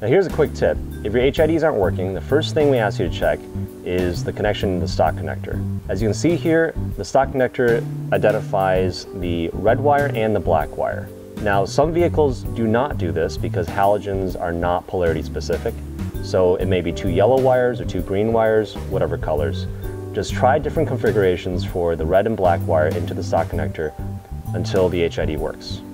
Now here's a quick tip. If your HIDs aren't working, the first thing we ask you to check is the connection to the stock connector. As you can see here, the stock connector identifies the red wire and the black wire. Now, some vehicles do not do this because halogens are not polarity specific. So it may be 2 yellow wires or 2 green wires, whatever colors. Just try different configurations for the red and black wire into the stock connector until the HID works.